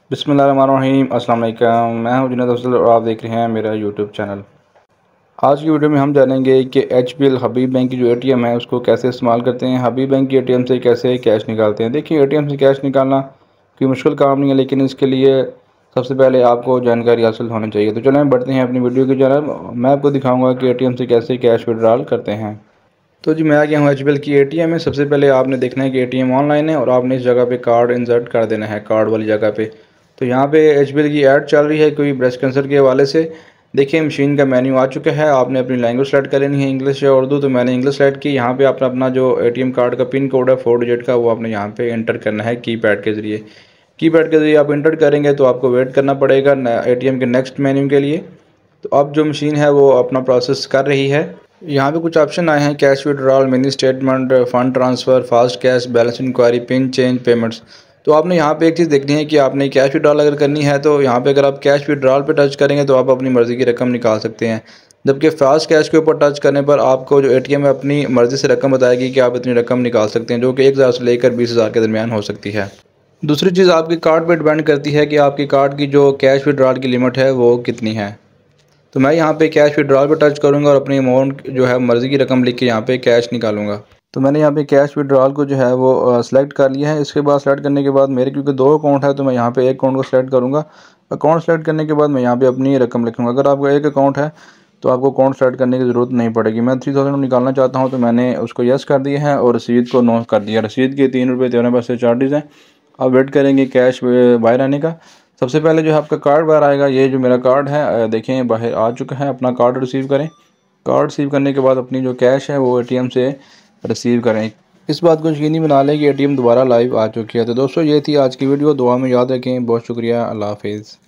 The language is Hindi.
बिस्मिल्लाहिर्रहमानिर्रहीम। अस्सलाम वालेकुम। मैं हूं जुनैद अफजल और आप देख रहे हैं मेरा यूट्यूब चैनल। आज की वीडियो में हम जानेंगे कि HBL हबीब बैंक की जो ATM है उसको कैसे इस्तेमाल करते हैं, हबीब बैंक की ATM से कैसे कैश निकालते हैं। देखिए, ATM से कैश निकालना कोई मुश्किल काम नहीं है, लेकिन इसके लिए सबसे पहले आपको जानकारी हासिल होनी चाहिए। तो चलें बढ़ते हैं अपनी वीडियो की जानब। मैं आपको दिखाऊँगा कि ATM से कैसे कैश विड्रॉल करते हैं। तो जी, मैं आ गया हूँ HBL की ATM में। सबसे पहले आपने देखना है कि ATM ऑनलाइन है और आपने इस जगह पे कार्ड इंसर्ट कर देना है, कार्ड वाली जगह पे। तो यहाँ पे HBL की ऐड चल रही है कोई ब्रेस्ट कैंसर के हवाले से। देखिए, मशीन का मेन्यू आ चुका है। आपने अपनी लैंग्वेज सेलेक्ट कर लेनी है, इंग्लिश या उर्दू। तो मैंने इंग्लिश सेलेक्ट की। यहाँ पे आपने अपना जो ATM कार्ड का पिन कोड है 4 डिजिट का, वो आपने यहाँ पे एंटर करना है कीपैड के ज़रिए। कीपैड के ज़रिए आप एंटर करेंगे तो आपको वेट करना पड़ेगा ATM के नेक्स्ट मेन्यू के लिए। तो अब जो मशीन है वो अपना प्रोसेस कर रही है। यहाँ पे कुछ ऑप्शन आए हैं: cash withdrawal, mini statement, fund transfer, fast cash, balance inquiry, PIN change, payments. तो आपने यहाँ पे एक चीज़ देखनी है कि आपने कैश विड्रॉल अगर करनी है तो यहाँ पे अगर आप कैश विड्रॉल पे टच करेंगे तो आप अपनी मर्ज़ी की रकम निकाल सकते हैं। जबकि फास्ट कैश के ऊपर टच करने पर आपको जो ATM है अपनी मर्ज़ी से रकम बताएगी कि आप इतनी रकम निकाल सकते हैं, जो कि 1000 से लेकर 20,000 के दरमियान हो सकती है। दूसरी चीज़ आपके कार्ड पर डिपेंड करती है कि आपकी कार्ड की जो कैश विड्रॉल की लिमिट है वो कितनी है। तो मैं यहाँ पे कैश विड्रॉल पे टच करूँगा और अपनी अमाउंट जो है मर्ज़ी की रकम लिख के यहाँ पे कैश निकालूंगा। तो मैंने यहाँ पे कैश विड्रॉल को जो है वो सेलेक्ट कर लिया है। इसके बाद सेलेक्ट करने के बाद मेरे क्योंकि 2 अकाउंट है तो मैं यहाँ पे एक अकाउंट को सेलेक्ट करूँगा। अकाउंट सेलेक्ट करने के बाद मैं यहाँ पे अपनी रकम लिखूँगा। अगर आपका एक अकाउंट है तो आपको अकाउंट सेलेक्ट करने की ज़रूरत नहीं पड़ेगी। मैं 3000 निकालना चाहता हूँ तो मैंने उसको यस कर दिया है और रसीद को नो कर दिया। रसीद के 3 रुपये 13 पैसे चार्जेज़ हैं। अब वेट करेंगे कैश बाहर आने का। सबसे पहले जो है आपका कार्ड बाहर आएगा। ये जो मेरा कार्ड है देखें बाहर आ चुका है। अपना कार्ड रिसीव करें। कार्ड रिसीव करने के बाद अपनी जो कैश है वो ATM से रिसीव करें। इस बात को यकीनी बना लें कि ATM दोबारा लाइव आ चुकी है। तो दोस्तों, ये थी आज की वीडियो। दुआ में याद रखें। बहुत शुक्रिया। अल्लाह हाफिज़।